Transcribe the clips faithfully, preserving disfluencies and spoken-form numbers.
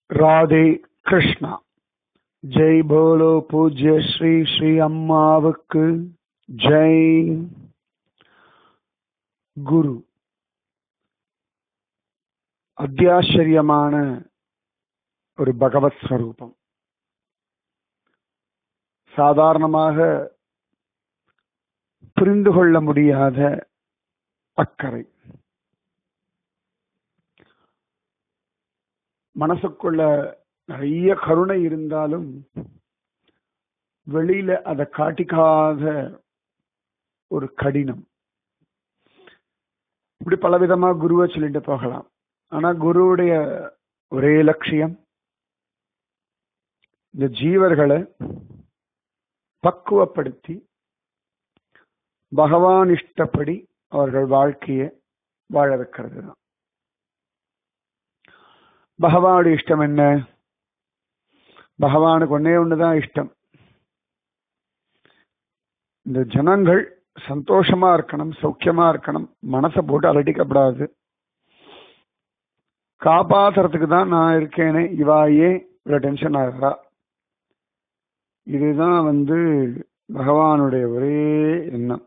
राधे कृष्णा। जय बोलो पूज्य श्री श्री அம்மாவுக்கு ஜெய். குரு அத்தியாச்சரியமான ஒரு பகவத் ஸ்வரூபம். சாதாரணமாக புரிந்து கொள்ள முடியாத அக்கறை. மனசுக்குள்ள நிறைய கருணை இருந்தாலும் வெளியில அதை காட்டிக்காத ஒரு கடினம். இப்படி பலவிதமா குருவை சொல்லிட்டு போகலாம். ஆனா குருவுடைய ஒரே லட்சியம் இந்த ஜீவர்களை பக்குவப்படுத்தி பகவான் இஷ்டப்படி அவர்கள் வாழ்க்கையை வாழ வைக்கிறது தான். பகவானுடைய இஷ்டம் என்ன? பகவானுக்கு ஒன்னே ஒண்ணுதான் இஷ்டம். இந்த ஜனங்கள் சந்தோஷமா இருக்கணும், சௌக்கியமா இருக்கணும், மனசை போட்டு அலட்டிக்கப்படாது. காப்பாத்துறதுக்கு தான் நான் இருக்கேனே, இவா ஏன் இவ்வளவு டென்ஷன் ஆகிறா? இதுதான் வந்து பகவானுடைய ஒரே எண்ணம்.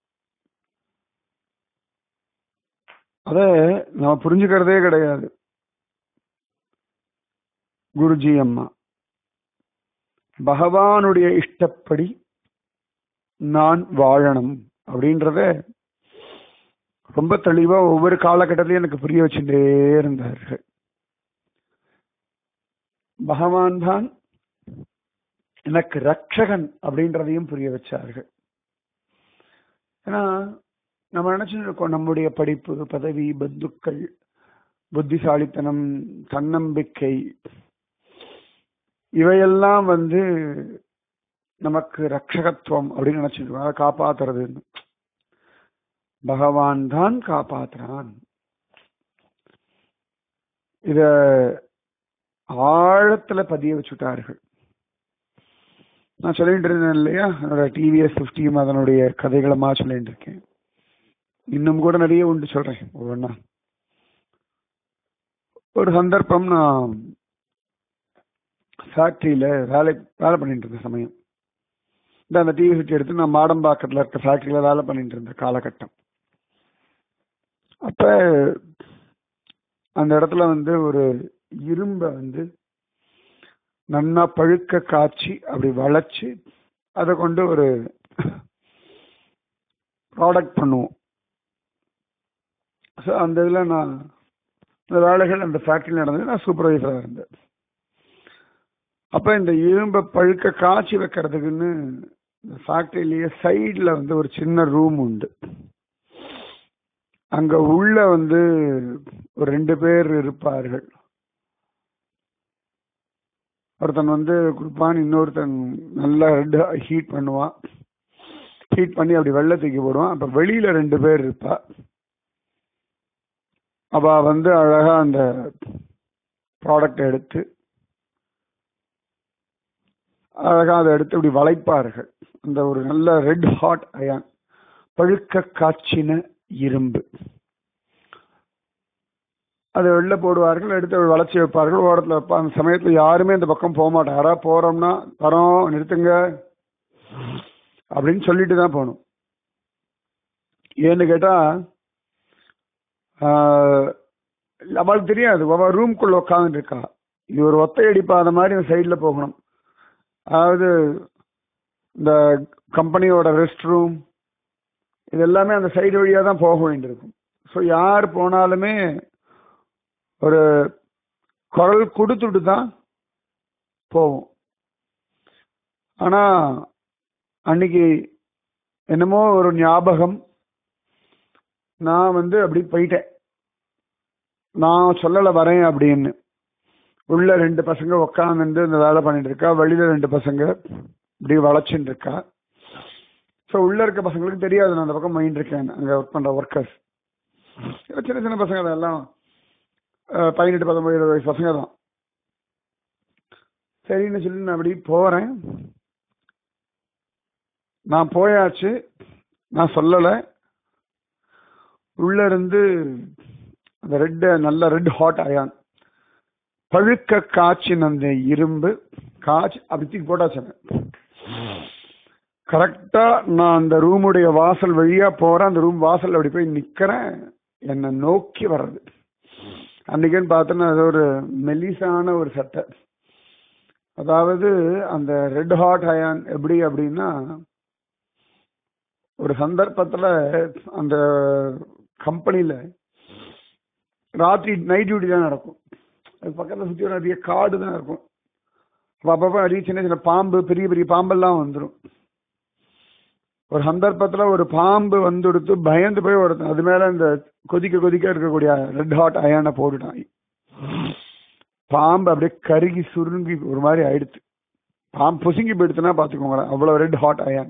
அத நம்ம புரிஞ்சுக்கிறதே கிடையாது. குருஜி அம்மா பகவானுடைய இஷ்டப்படி நான் வாழணும் அப்படின்றத ரொம்ப தெளிவா ஒவ்வொரு காலகட்டத்திலையும் எனக்கு புரிய வச்சுட்டே இருந்தார்கள். பகவான் தான் எனக்கு ரட்சகன் அப்படின்றதையும் புரிய வச்சார்கள். ஏன்னா நம்ம நினைச்சுட்டு இருக்கோம் நம்முடைய படிப்பு, பதவி, பந்துக்கள், புத்திசாலித்தனம், தன்னம்பிக்கை இவையெல்லாம் வந்து நமக்கு ரட்சகத்துவம் அப்படின்னு நினைச்சிருக்கோம். அதை காப்பாத்துறது பகவான் தான் காப்பாத்துறான். இத ஆழத்துல பதிய வச்சுட்டார்கள். நான் சொல்லிட்டு இருந்தேன் இல்லையா, என்னோட டிவிஎஸ் பிப்டியும் அதனுடைய கதைகளமா சொல்லிட்டு இருக்கேன். இன்னும் கூட நிறைய உண்டு, சொல்றேன் ஒவ்வொன்னா. ஒரு சந்தர்ப்பம், நான் ஃபேக்டரியில வேலை வேலை பண்ணிட்டு இருந்த சமயம், இந்த அந்த டிவி சுற்றி எடுத்து நான் மாடம்பாக்கத்தில் இருக்க ஃபேக்டரியில வேலை பண்ணிட்டு இருந்த காலகட்டம். அப்ப அந்த இடத்துல வந்து ஒரு இரும்ப வந்து நன்னா பழுக்க காய்ச்சி அப்படி வளைச்சு அதை கொண்டு ஒரு ப்ராடக்ட் பண்ணுவோம். ஸோ அந்த இதில் நான் இந்த வேலைகள் அந்த ஃபேக்டரியில் நடந்தது. நான் சூப்பர்வைசராக இருந்தேன். அப்போ இந்த இரும்பை பழுக்க காய்ச்சி வைக்கிறதுக்குன்னு இந்த ஃபேக்டரியிலேயே சைடில் வந்து ஒரு சின்ன ரூம் உண்டு. அங்கே உள்ள வந்து ஒரு ரெண்டு பேர் இருப்பார்கள். ஒருத்தன் வந்து கொடுப்பான், இன்னொருத்தன் நல்லா ரெண்டு ஹீட் பண்ணுவான். ஹீட் பண்ணி அப்படி வெள்ளை தூக்கி போடுவான். அப்போ வெளியில் ரெண்டு பேர் இருப்பா. அவ வந்து அழகா அந்த ப்ராடக்டை எடுத்து அழகா அதை எடுத்து இப்படி வளைப்பார்கள். அந்த ஒரு நல்ல ரெட் ஹாட் அயான், பழுக்க காய்ச்சின இரும்பு, அதை வெளில போடுவார்கள். எடுத்து வளைச்சி வைப்பார்கள், ஓரத்தில் வைப்பா. அந்த சமயத்தில் யாருமே இந்த பக்கம் போக மாட்டாங்க. யாராவது போறோம்னா வரோம் நிறுத்துங்க அப்படின்னு சொல்லிட்டு தான் போகணும். ஏன்னு கேட்டா அவளுக்கு தெரியாது, அவள் ரூம்குள்ள உட்காந்துட்டு இருக்கா. இது ஒரு ஒத்தையடிப்பாத மாதிரி இந்த சைடில் போகணும். அதாவது இந்த கம்பெனியோட ரெஸ்ட் ரூம் இது எல்லாமே அந்த சைடு வழியாக தான் போக வேண்டியிருக்கும். ஸோ யார் போனாலுமே ஒரு குரல் கொடுத்துட்டு தான் போவோம். ஆனால் அன்னைக்கு என்னமோ ஒரு ஞாபகம், நான் வந்து அப்படி போயிட்டேன். நான் சொல்லலை வரேன் அப்படின்னு. உள்ள ரெண்டு பசங்க உக்காந்து இந்த வேலை பண்ணிட்டு இருக்கா, வெளியில ரெண்டு பசங்க இப்படி வளைச்சுட்டு இருக்கா. ஸோ உள்ள இருக்க பசங்களுக்கு தெரியாது நான் அந்த பக்கம் மைண்ட் இருக்கேன். அங்கே ஒர்க் பண்ற ஒர்க்கர்ஸ் சின்ன சின்ன பசங்க தான், எல்லாம் பதினெட்டு பத்தொன்பது இருபது வயசு பசங்க தான். சரின்னு சொல்லி நான் அப்படி போறேன். நான் போயாச்சு, நான் சொல்லலை. உள்ள இருந்து அந்த ரெட் நல்ல ரெட் ஹாட் அயான் பழுக்க காய்ச்சின அந்த இரும்பு காய்ச்சி அப்படி தூக்கி போட்டாச்சு. கரெக்டா நான் அந்த ரூமுடைய வாசல் வழியா போறேன். அந்த ரூம் வாசல் அப்படி போய் நிக்கிறேன். என்னை நோக்கி வர்றது. அன்னைக்குன்னு பார்த்தோன்னா அது ஒரு மெலிசான ஒரு சட்டை. அதாவது அந்த ரெட் ஹாட் அயான் எப்படி அப்படின்னா, ஒரு சந்தர்ப்பத்துல அந்த கம்பெனியில ராத்திரி நைட் டியூட்டி தான் நடக்கும். அது பக்கத்துல சுத்தி ஒரு நிறைய காடு தான் இருக்கும். அப்பப்போ நிறைய சின்ன சின்ன பாம்பு, பெரிய பெரிய பாம்பெல்லாம் வந்துடும். ஒரு சந்தர்ப்பத்துல ஒரு பாம்பு வந்துடுத்து பயந்து போய் ஒருத்தன் அது மேல இந்த கொதிக்க கொதிக்க இருக்கக்கூடிய ரெட் ஹாட் அயானை போட்டுட்டான். பாம்பு அப்படியே கருகி சுருங்கி ஒரு மாதிரி ஆயிடுச்சு. பாம்பு பொசுங்கி போயிடுச்சுன்னா பாத்துக்கோங்களேன், அவ்வளவு ரெட் ஹாட் அயான்.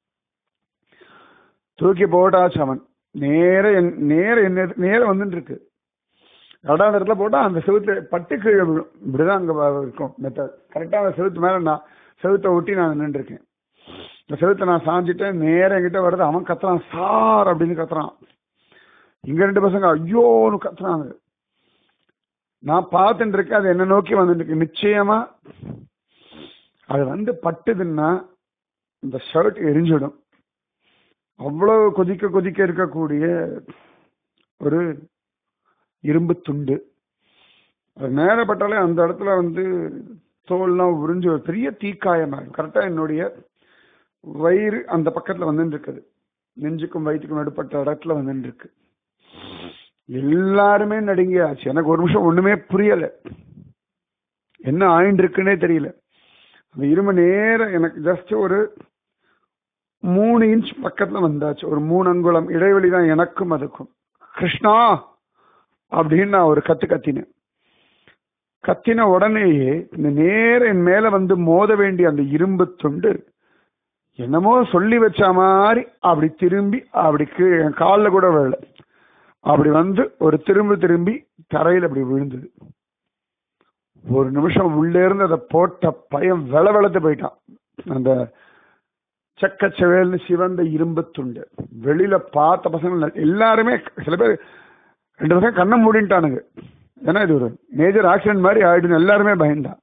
தூக்கி போட்டாச்சு. அவன் நேர நேர என்ன நேர வந்துட்டு இருக்கு. ரெண்டாவது இடத்துல போட்டா அந்த செவுத்து பட்டு கீழே விழும். இப்படிதான் அங்க இருக்கும் மெத்தட். கரெக்டா அந்த செவுத்து மேல நான் செவுத்தை ஒட்டி நான் நின்று இருக்கேன். இந்த செவுத்தை நான் சாஞ்சிட்டேன். நேரம் என்கிட்ட வருது. அவன் கத்துறான், சார் அப்படின்னு கத்துறான். இங்க ரெண்டு பசங்க ஐயோன்னு கத்துறாங்க. நான் பார்த்துட்டு இருக்கேன். அது என்ன நோக்கி வந்துட்டு இருக்கு. நிச்சயமா அது வந்து பட்டுதுன்னா இந்த ஷர்ட் எரிஞ்சிடும். அவ்வளவு கொதிக்க கொதிக்க இருக்கக்கூடிய ஒரு இரும்பு துண்டு. அது நேரப்பட்டாலே அந்த இடத்துல வந்து தோல்லாம் உறிஞ்சு ஒரு பெரிய தீக்காயமாகும். கரெக்டா என்னுடைய வயிறு அந்த பக்கத்துல வந்துட்டு இருக்குது. நெஞ்சுக்கும் வயிற்றுக்கும் நடுப்பட்ட இடத்துல வந்துட்டு இருக்கு. எல்லாருமே நடுங்கியாச்சு. எனக்கு ஒரு நிமிஷம் ஒண்ணுமே புரியல, என்ன ஆயிட்டு இருக்குன்னே தெரியல. அந்த இரும்பு நேரம் எனக்கு ஜஸ்ட் ஒரு மூணு இன்ச் பக்கத்துல வந்தாச்சு. ஒரு மூணு அங்குலம் இடைவெளி தான் எனக்கும் அதுக்கும். கிருஷ்ணா அப்படின்னு நான் ஒரு கத்து கத்தினேன். கத்தின உடனேயே இந்த நேர என் மேல வந்து மோத வேண்டிய அந்த இரும்பு துண்டு என்னமோ சொல்லி வச்ச மாதிரி அப்படி திரும்பி அப்படி என் காலில் கூட விழல. அப்படி வந்து ஒரு திரும்ப திரும்பி தரையில் அப்படி விழுந்தது. ஒரு நிமிஷம் உள்ளே இருந்து அதை போட்ட பயம் வெள வெளத்து போயிட்டான். அந்த செக்கச்செவேல்னு சிவந்த இரும்பு துண்டு வெளியில பார்த்த பசங்க எல்லாருமே, சில பேர் ரெண்டு பசங்க கண்ணை மூடிட்டானுங்க. ஏன்னா இது ஒரு மேஜர் ஆக்சிடென்ட் மாதிரி ஆயிடுன்னு எல்லாருமே பயந்தான்.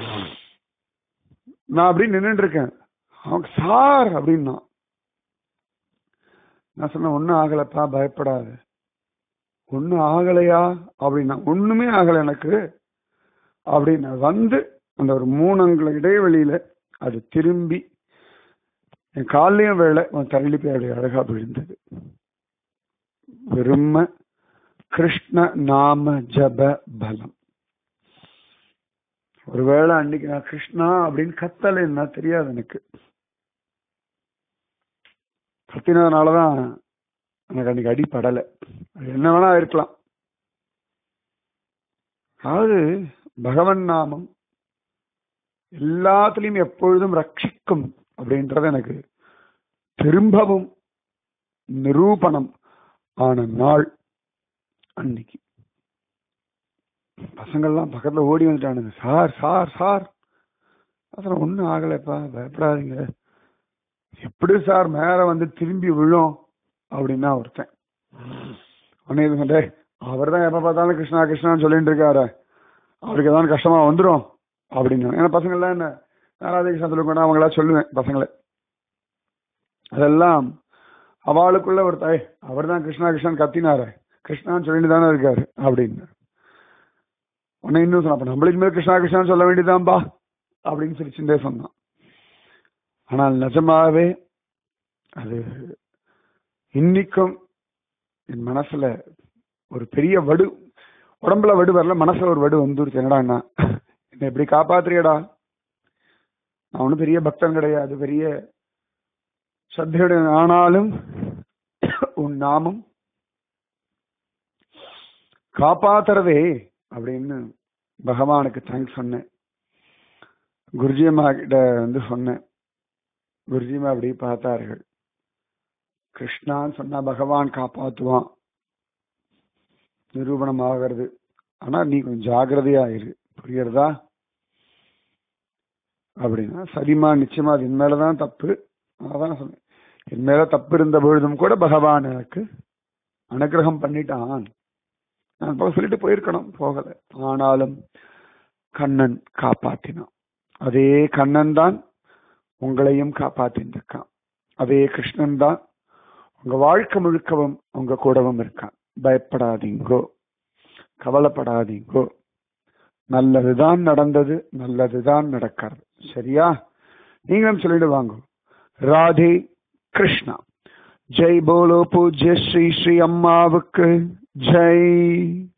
நான் அப்படி நின்றுட்டு இருக்கேன். அவங்க சார் அப்படின்னா நான் சொன்ன ஒன்னும் ஆகலப்பா, பயப்படாது. ஒன்னும் ஆகலையா அப்படின்னா ஒண்ணுமே ஆகலை எனக்கு அப்படின்னு வந்து அந்த ஒரு மூணு அங்குல இடைவெளியில அது திரும்பி என் காலையும் வேலை தள்ளி போய் அப்படி அழகா விழுந்தது. வெறும கிருஷ்ண நாம ஜப பலம். ஒருவேளை அன்னைக்கு நான் கிருஷ்ணா அப்படின்னு கத்தலைன்னா தெரியாது எனக்கு. கத்தினதுனாலதான் எனக்கு அன்னைக்கு அடிப்படலை. அது என்ன வேணா இருக்கலாம். அதாவது பகவன் நாமம் எல்லாத்துலயும் எப்பொழுதும் ரட்சிக்கும் அப்படின்றது எனக்கு திரும்பவும் நிரூபணம் ஆன நாள் அன்னைக்கு. பசங்கள்லாம் பக்கத்துல ஓடி வந்துட்டானுங்க. சார் சார் சார் அதெல்லாம் ஒன்றும் ஆகலைப்பா, பயப்படாதீங்க. எப்படி சார் மேல வந்து திரும்பி விழும் அப்படின்னா ஒருத்தன் உடனே அவர் தான் எப்ப பார்த்தாலும் கிருஷ்ணா கிருஷ்ணான்னு சொல்லிட்டு இருக்காரு, அவருக்கு ஏதாவது கஷ்டமா வந்துடும் அப்படின்னு. ஏன்னா பசங்கள்லாம் என்ன ராதே கிருஷ்ணா சொல்லுங்க, அவங்களா சொல்லுவேன் பசங்களை. அதெல்லாம் அவளுக்குள்ள ஒரு தாய், அவர் தான் கிருஷ்ணா கிருஷ்ணான்னு கத்தினாரு, கிருஷ்ணான்னு சொல்லிட்டு தானே இருக்காரு அப்படின்னு. உன்னை இன்னும் சொன்ன, அப்ப நம்மளுக்கு மேல கிருஷ்ணா கிருஷ்ணான்னு சொல்ல வேண்டியதான்பா அப்படின்னு சொல்லி சிந்தே சொன்னான். ஆனால் நிஜமாவே அது இன்னைக்கும் என் மனசுல ஒரு பெரிய வடு, உடம்புல வடு வரல, மனசுல ஒரு வடு வந்துருச்சு. என்னடா என்ன என்ன எப்படி காப்பாத்துறியடா, நான் ஒன்னும் பெரிய பக்தன் கிடையாது, பெரிய ஸ்ரத்தையுடைய, ஆனாலும் உன் நாமம் காப்பாத்துறதே அப்படின்னு பகவானுக்கு தேங்க்ஸ் சொன்னேன். குருஜியம்மா கிட்ட வந்து சொன்னேன். குருஜியம்மா அப்படி பார்த்தார்கள். கிருஷ்ணான்னு சொன்னா பகவான் காப்பாத்துவான், நிரூபணம் ஆகிறது. ஆனா நீ கொஞ்சம் ஜாகிரதையா இரு, புரியுறதா அப்படின்னா. சரிமா, நிச்சயமா அது என் மேலதான் தப்பு. அதான் சொன்னேன், என் மேல தப்பு இருந்த பொழுதும் கூட பகவான் எனக்கு அனுகிரகம் பண்ணிட்டான். நான் போக சொல்லிட்டு போயிருக்கணும், போகல. ஆனாலும் கண்ணன் காப்பாத்தினான். அதே கண்ணன் தான் உங்களையும் காப்பாத்தின்றிருக்கான். அதே கிருஷ்ணன் தான் உங்க வாழ்க்கை முழுக்கவும் உங்க கூடவும் இருக்கான். பயப்படாதீங்கோ, கவலைப்படாதீங்கோ. நல்லதுதான் நடந்தது, நல்லதுதான் நடக்கிறது. சரியா? நீங்களும் சொல்லிட்டு வாங்க, ராதே கிருஷ்ணா. ஜெய் போலோ பூஜ்ய ஸ்ரீ ஸ்ரீ அம்மாவுக்கு ஜெய்.